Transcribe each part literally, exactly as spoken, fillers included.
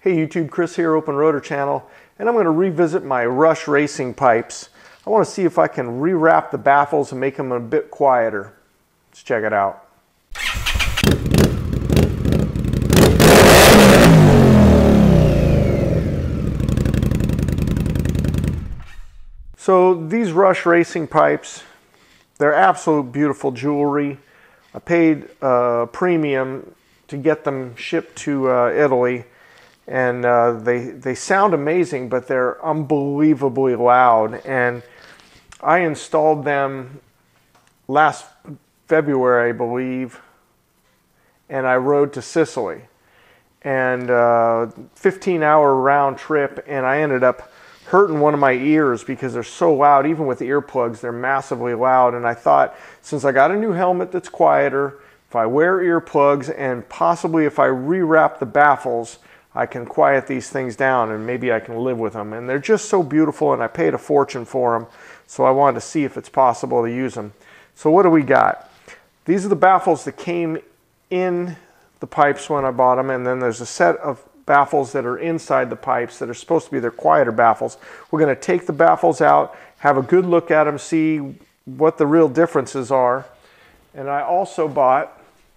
Hey YouTube, Chris here, Open Rotor Channel, and I'm going to revisit my Rush racing pipes. I want to see if I can rewrap the baffles and make them a bit quieter. Let's check it out. So these Rush racing pipes, they're absolute beautiful jewelry. I paid a premium to get them shipped to uh, Italy, and uh, they they sound amazing, but they're unbelievably loud. And I installed them last February, I believe, and I rode to Sicily, and uh, fifteen hour round trip, and I ended up hurting one of my ears because they're so loud. Even with the earplugs, they're massively loud. And I thought, since I got a new helmet that's quieter, if I wear earplugs and possibly if I rewrap the baffles, I can quiet these things down and maybe I can live with them. And they're just so beautiful, and I paid a fortune for them, so I wanted to see if it's possible to use them. So what do we got? These are the baffles that came in the pipes when I bought them, and then there's a set of baffles that are inside the pipes that are supposed to be their quieter baffles. We're going to take the baffles out, have a good look at them, see what the real differences are. And I also bought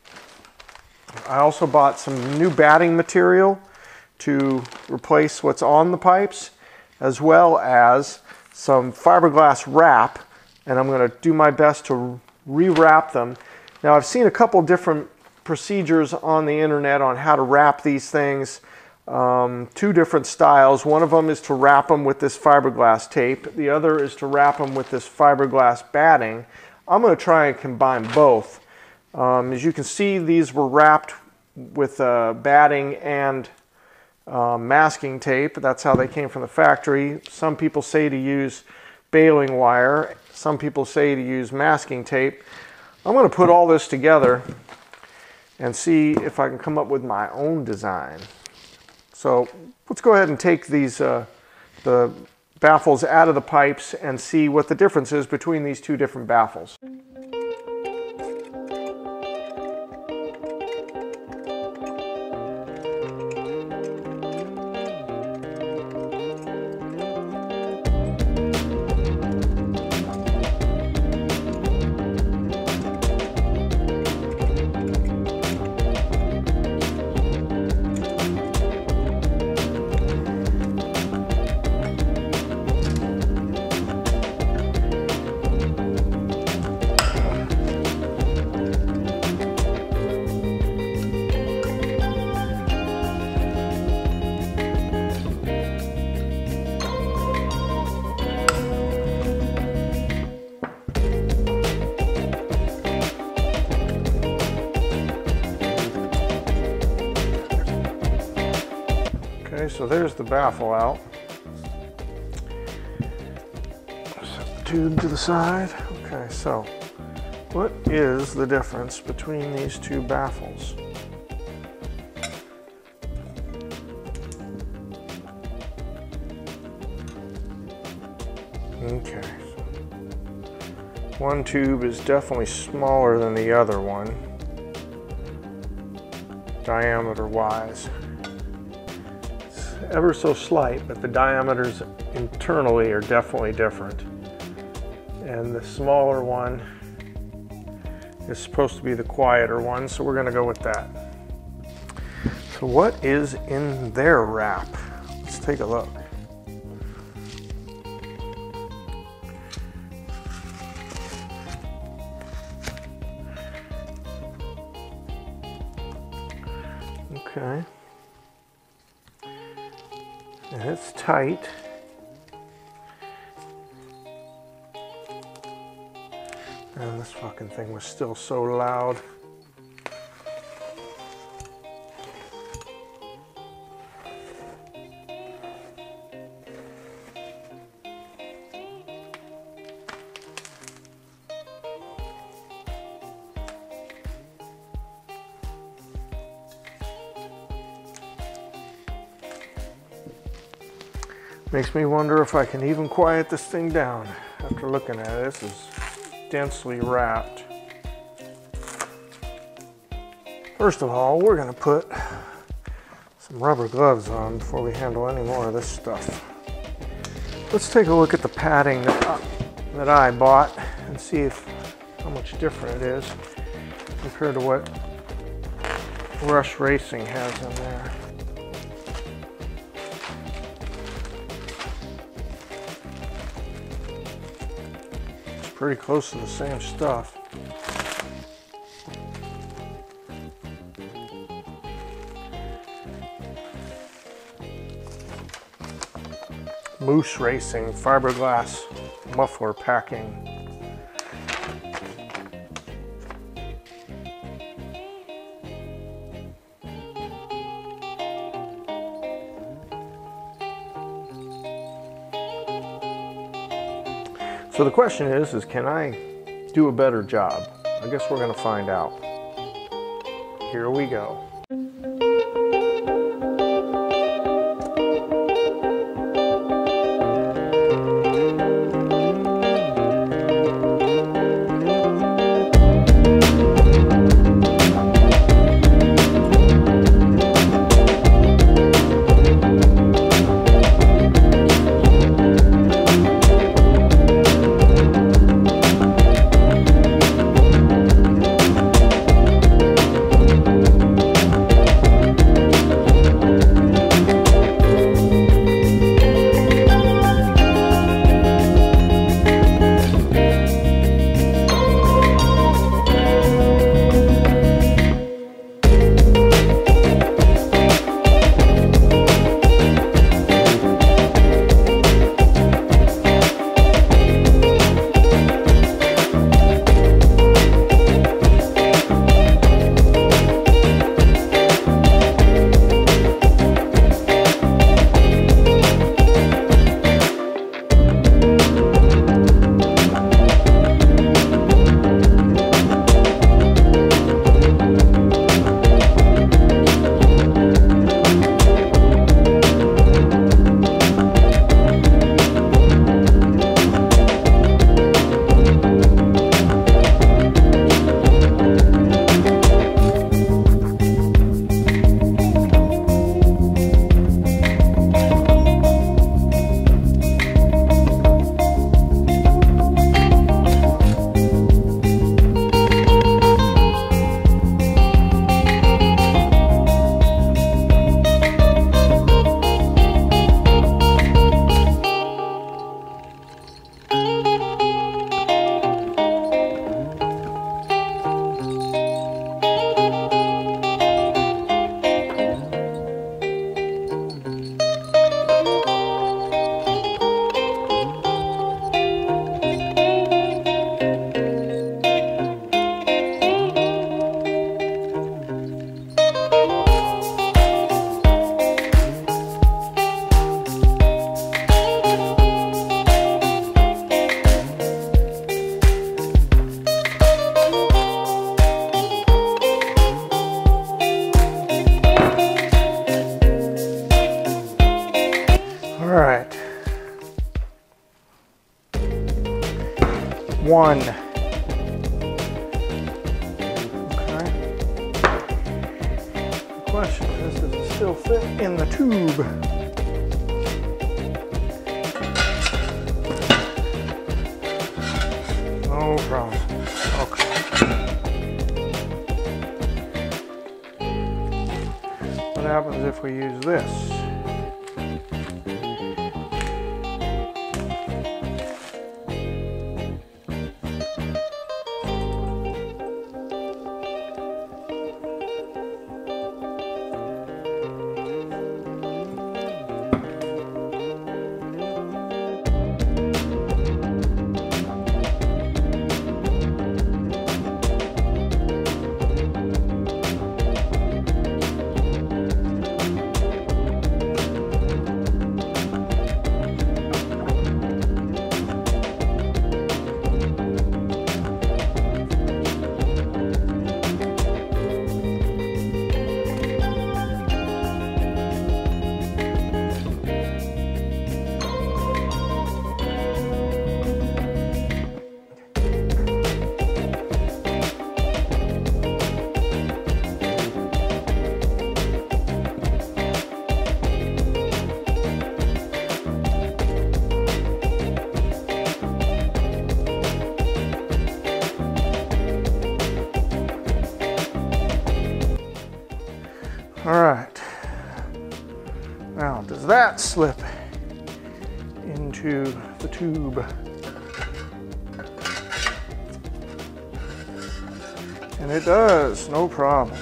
I also bought some new batting material to replace what's on the pipes, as well as some fiberglass wrap, and I'm going to do my best to rewrap them. Now, I've seen a couple different procedures on the internet on how to wrap these things. Um, two different styles. One of them is to wrap them with this fiberglass tape. The other is to wrap them with this fiberglass batting. I'm going to try and combine both. Um, as you can see, these were wrapped with uh, batting and uh, masking tape. That's how they came from the factory. Some people say to use baling wire. Some people say to use masking tape. I'm going to put all this together and see if I can come up with my own design. So let's go ahead and take these uh, the baffles out of the pipes and see what the difference is between these two different baffles. Okay, so there's the baffle out. Set the tube to the side. Okay, so what is the difference between these two baffles? Okay, so one tube is definitely smaller than the other one, diameter-wise. Ever so slight, but the diameters internally are definitely different. And the smaller one is supposed to be the quieter one, so we're going to go with that. So what is in their wrap? Let's take a look. Okay. And it's tight. And this fucking thing was still so loud. Makes me wonder if I can even quiet this thing down after looking at it. This is densely wrapped. First of all, we're going to put some some rubber gloves on before we handle any more of this stuff. Let's take a look at the padding that, uh, that I bought and see if how much different it is compared to what Rush Racing has in there. It's pretty close to the same stuff. Moose Racing fiberglass muffler packing. So the question is, is can I do a better job? I guess we're going to find out. Here we go. One. Okay. The question is, does it still fit in the tube? No problem. Okay. What happens if we use this? Now, does that slip into the tube? And it does, no problem.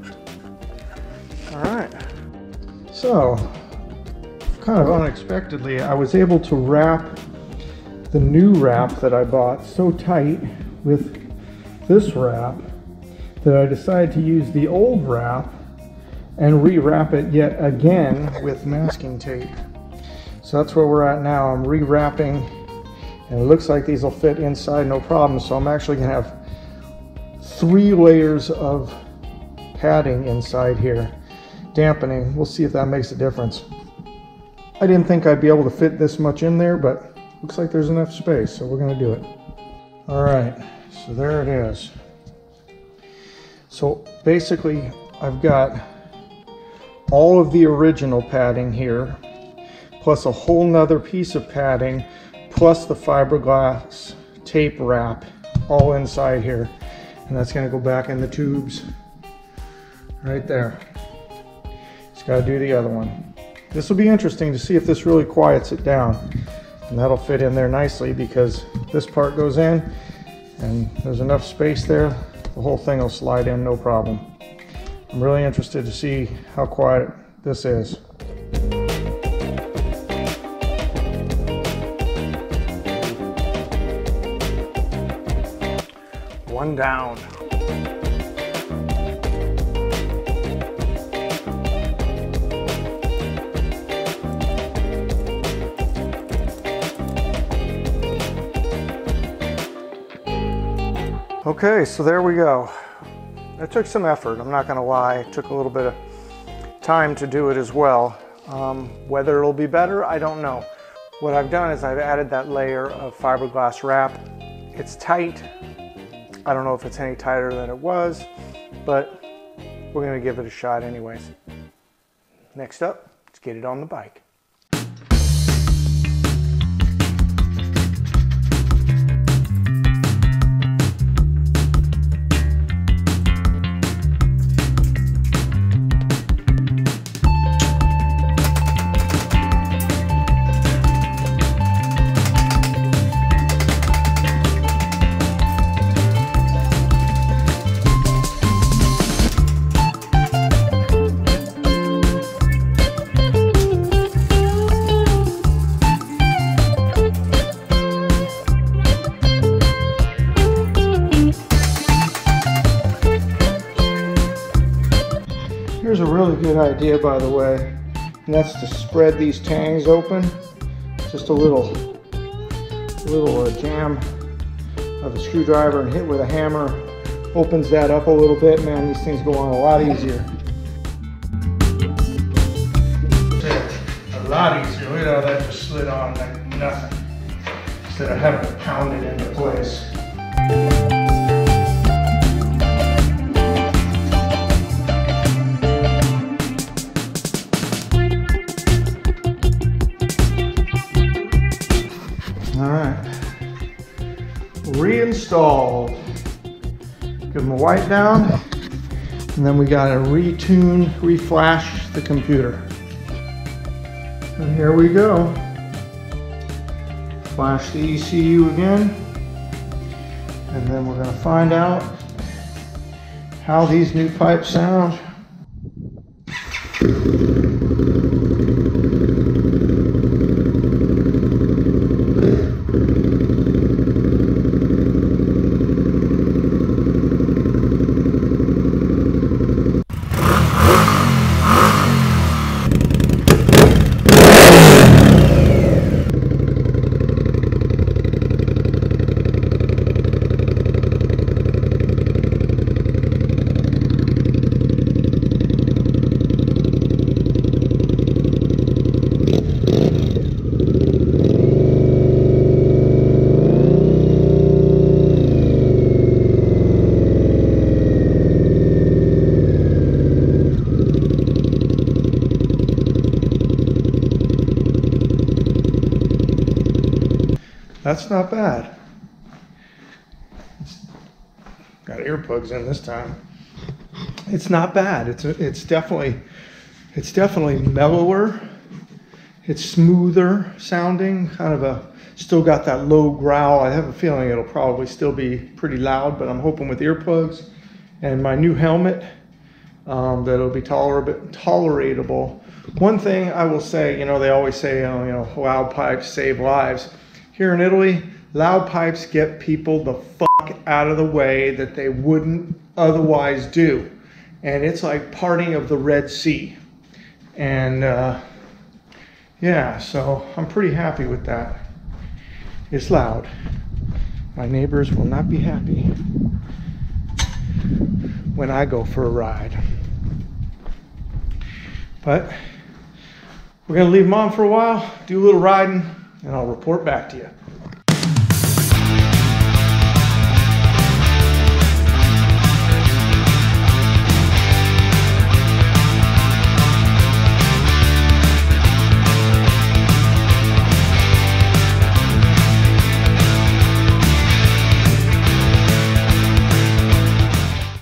All right. So, kind of unexpectedly, I was able to wrap the new wrap that I bought so tight with this wrap that I decided to use the old wrap and rewrap it yet again with masking tape. So that's where we're at now. I'm rewrapping, and it looks like these will fit inside no problem. So I'm actually gonna have three layers of padding inside here, dampening. We'll see if that makes a difference. I didn't think I'd be able to fit this much in there, but looks like there's enough space, so we're gonna do it. All right, so there it is. So basically, I've got all of the original padding here, plus a whole nother piece of padding, plus the fiberglass tape wrap, all inside here. And that's gonna go back in the tubes right there. Just gotta do the other one. This will be interesting to see if this really quiets it down. And that'll fit in there nicely because this part goes in and there's enough space there, the whole thing will slide in no problem. I'm really interested to see how quiet this is. One down. Okay, so there we go. It took some effort, I'm not gonna lie. It took a little bit of time to do it as well. Um, whether it'll be better, I don't know. What I've done is I've added that layer of fiberglass wrap. It's tight. I don't know if it's any tighter than it was, but we're gonna give it a shot anyways. Next up, let's get it on the bike. Here's a really good idea, by the way, and that's to spread these tangs open. Just a little, little uh, jam of a screwdriver and hit with a hammer opens that up a little bit. Man, these things go on a lot easier. A lot easier. Look at how that just slid on like nothing, instead of having to pound it into place. Reinstalled. Give them a wipe down, and then we got to retune, reflash the computer. And here we go. Flash the E C U again, and then we're going to find out how these new pipes sound. That's not bad. It's got earplugs in this time. It's not bad. It's a, it's definitely it's definitely mellower It's smoother sounding, kind of a, still got that low growl. I have a feeling it'll probably still be pretty loud, but I'm hoping with earplugs and my new helmet um, that it'll be tolerable, tolerable. One thing I will say, you know, they always say, oh, you know, loud pipes save lives. Here in Italy, loud pipes get people the fuck out of the way that they wouldn't otherwise do. And it's like parting of the Red Sea. And uh, yeah, so I'm pretty happy with that. It's loud. My neighbors will not be happy when I go for a ride. But we're gonna leave them on for a while, do a little riding, and I'll report back to you.